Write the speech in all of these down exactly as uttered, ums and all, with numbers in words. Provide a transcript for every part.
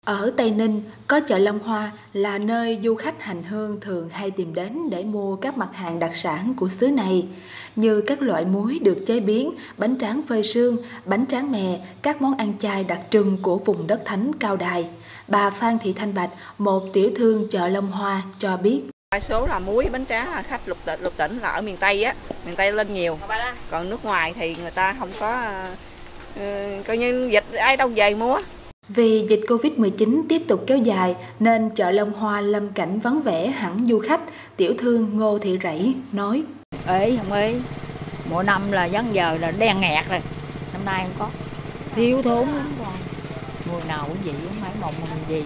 Ở Tây Ninh, có chợ Long Hoa là nơi du khách hành hương thường hay tìm đến để mua các mặt hàng đặc sản của xứ này, như các loại muối được chế biến, bánh tráng phơi sương, bánh tráng mè, các món ăn chay đặc trưng của vùng đất thánh Cao Đài. Bà Phan Thị Thanh Bạch, một tiểu thương chợ Long Hoa cho biết. Đa số là muối, bánh tráng là khách lục tỉnh, lục tỉnh là ở miền Tây á, miền Tây lên nhiều. Còn nước ngoài thì người ta không có, uh, coi như dịch ai đâu về mua. Vì dịch Covid mười chín tiếp tục kéo dài nên chợ Long Hoa lâm cảnh vắng vẻ hẳn du khách, tiểu thương Ngô Thị Rẫy nói. Ê không ơi, mỗi năm là dần giờ là đen nghẹt rồi, năm nay không có, thiếu thốn lắm rồi. Người nào cũng vậy, không phải một mình gì,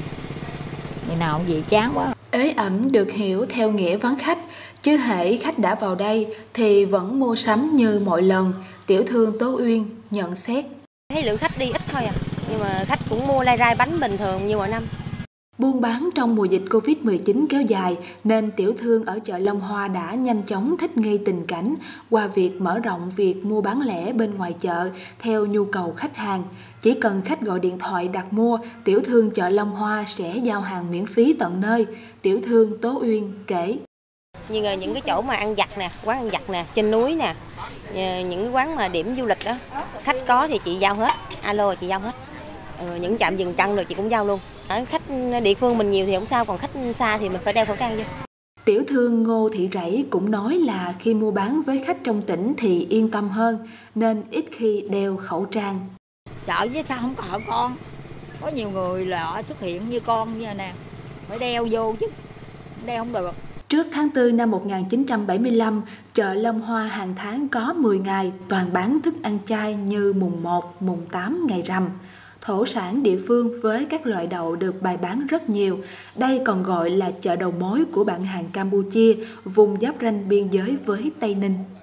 người nào cũng vậy chán quá. Ế ẩm được hiểu theo nghĩa vắng khách, chứ hễ khách đã vào đây thì vẫn mua sắm như mọi lần, tiểu thương Tố Uyên nhận xét. Thấy lượng khách đi ít thôi à, nhưng mà khách cũng mua lai rai bánh bình thường như mọi năm. Buôn bán trong mùa dịch Covid mười chín kéo dài nên tiểu thương ở chợ Long Hoa đã nhanh chóng thích nghi tình cảnh qua việc mở rộng việc mua bán lẻ bên ngoài chợ theo nhu cầu khách hàng. Chỉ cần khách gọi điện thoại đặt mua, tiểu thương chợ Long Hoa sẽ giao hàng miễn phí tận nơi, tiểu thương Tố Uyên kể. Như là những cái chỗ mà ăn vặt nè, quán ăn vặt nè, trên núi nè, những cái quán mà điểm du lịch đó, khách có thì chị giao hết, alo chị giao hết. Ừ, những trạm dừng chân rồi chị cũng giao luôn. Ở khách địa phương mình nhiều thì không sao, còn khách xa thì mình phải đeo khẩu trang vô. Tiểu thương Ngô Thị Rẫy cũng nói là khi mua bán với khách trong tỉnh thì yên tâm hơn nên ít khi đeo khẩu trang. Chợ chứ sao không có hả con? Có nhiều người là xuất hiện như con như nè, phải đeo vô chứ, đeo không được. Trước tháng tư năm một nghìn chín trăm bảy mươi lăm, chợ Long Hoa hàng tháng có mười ngày toàn bán thức ăn chay như mùng một, mùng tám ngày rằm. Thổ sản địa phương với các loại đậu được bày bán rất nhiều. Đây còn gọi là chợ đầu mối của bạn hàng Campuchia, vùng giáp ranh biên giới với Tây Ninh.